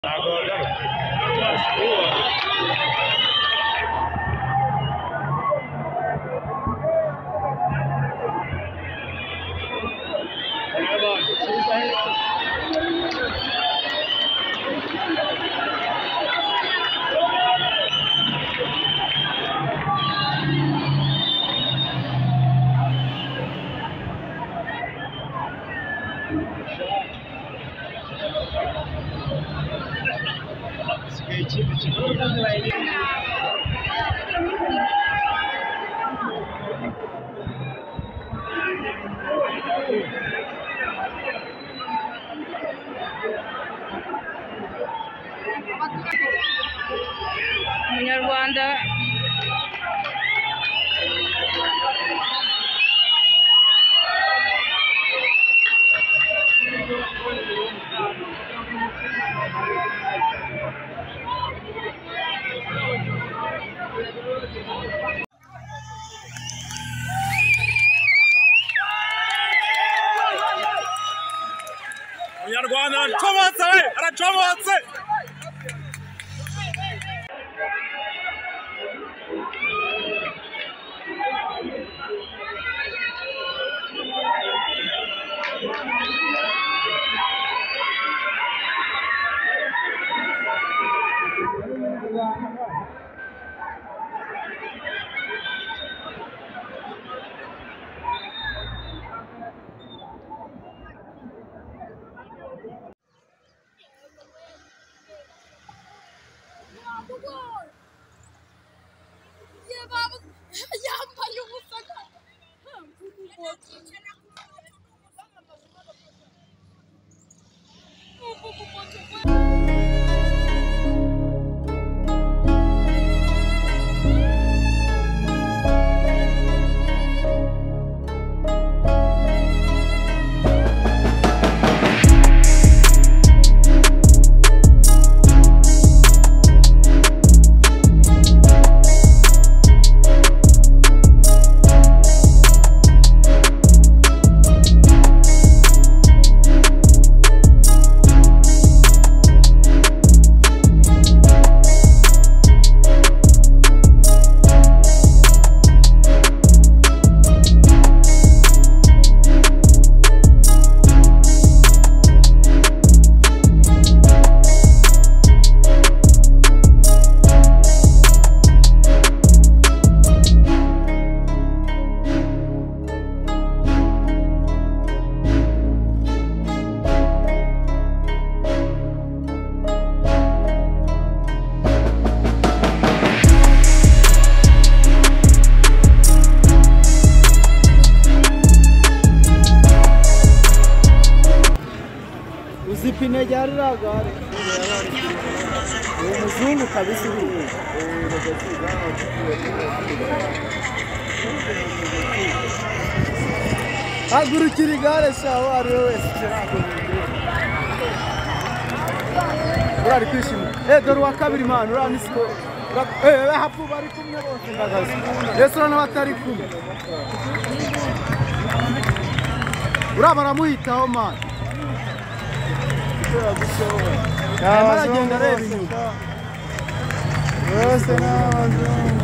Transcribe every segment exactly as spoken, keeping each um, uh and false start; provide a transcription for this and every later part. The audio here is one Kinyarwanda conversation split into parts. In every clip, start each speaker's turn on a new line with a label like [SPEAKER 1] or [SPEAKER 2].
[SPEAKER 1] Umunyarwanda
[SPEAKER 2] Umunyarwanda aracomotse we aracomotse
[SPEAKER 3] uzipine ryari ragare uwo muzungu kabisa ubu hagurukira igare shaho ari we wese urari kwishima eh dore wa kabiri man urani siko eh hapu bari kumwe bose ndagazi yesu rano batari kumwe urabara muhitaho man aragenda areba inyuma bose n'abazungu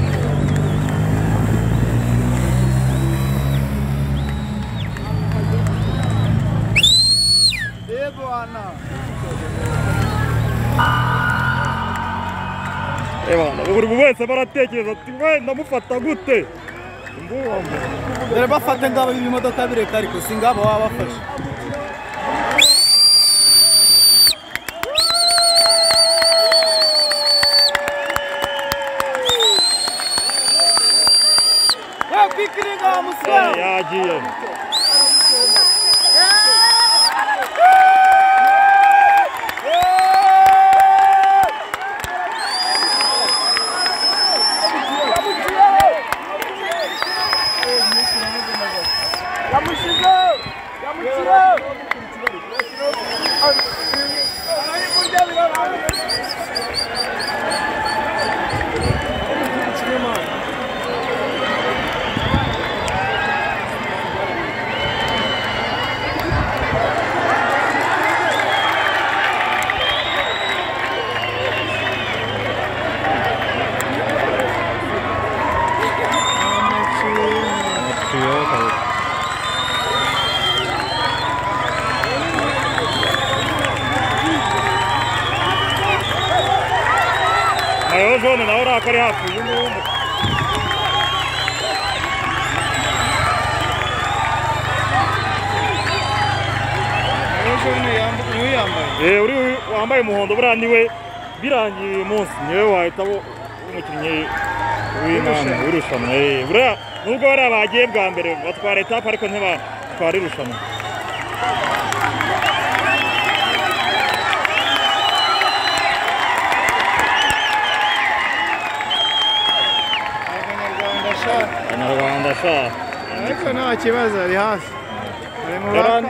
[SPEAKER 3] yego ana
[SPEAKER 2] ebana buri wese baratekereza ati we ndamufata gute
[SPEAKER 3] dore bafate ngabo ibimodoka bireka ariko singabo baba bafashe Pikiringa muswa
[SPEAKER 2] yagiye mayo zone nawe uraka ari hafi uyu nguyu Eh uri wambaye umuhondo buriya niwe birangiye uyu munsi niwe wahita umukinnyi w'inama w'irushanwa buriya nubwo bariya bagiye bwa mbere batwara etape ariko ntibatwara irushanwa Abanyarwanda sha
[SPEAKER 3] ariko nta kibazo ari hafi ari mu bakane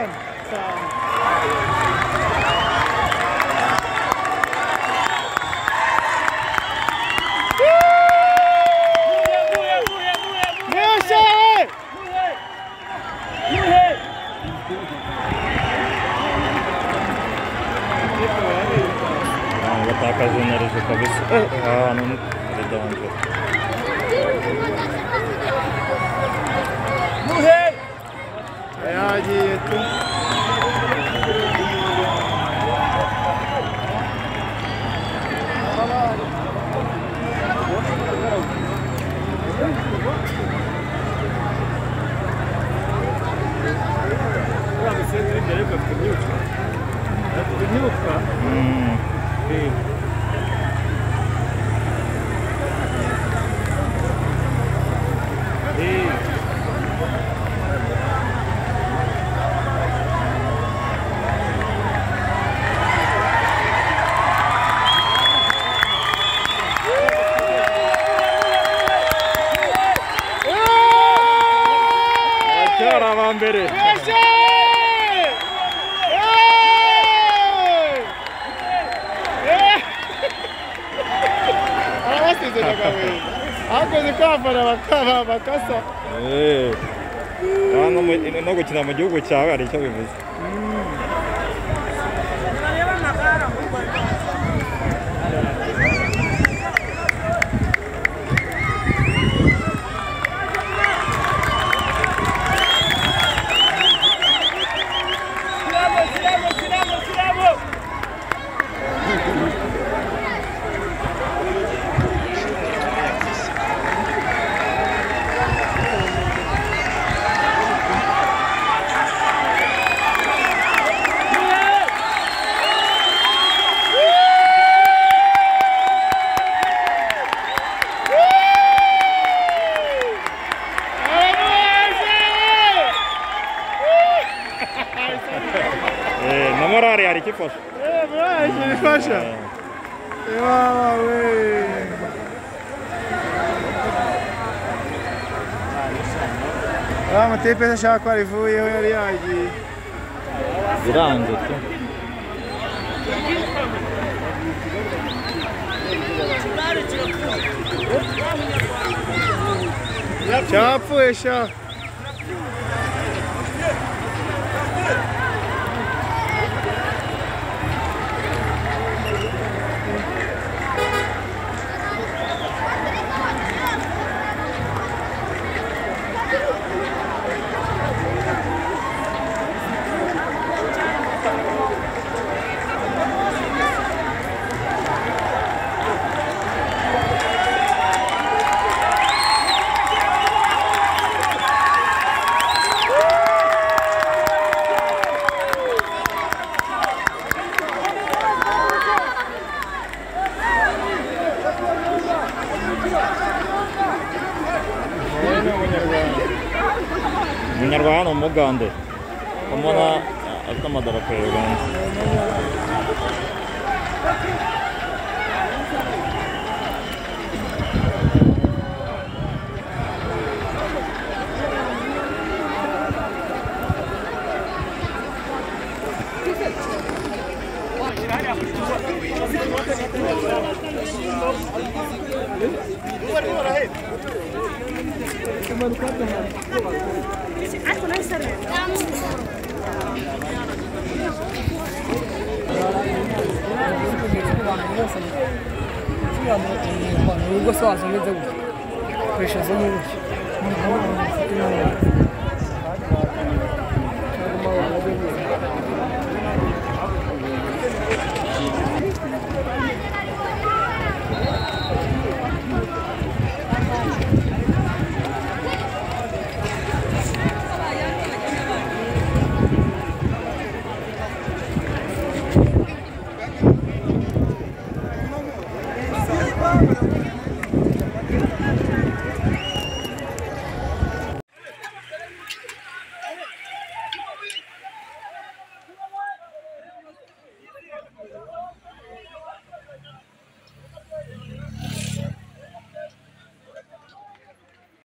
[SPEAKER 2] batakaje na rezo kabisa ahantu perezida wanje
[SPEAKER 3] muhe yagiye tu
[SPEAKER 2] mbere
[SPEAKER 3] akoze kwafana bakaba bakasa
[SPEAKER 2] eh hano no gukina mu gihugu cyawe ari cyo bivuze na morale hari kifasha
[SPEAKER 3] eh morale kifasha ewa we ah matepe ashaka ko arivuyeho yari yagiye
[SPEAKER 2] biranze tu
[SPEAKER 3] cyapfuye sha
[SPEAKER 2] Umunyarwanda umugande kamona atamadarapo ya Uganda
[SPEAKER 4] Ugo só as unhas eu fecho as unhas.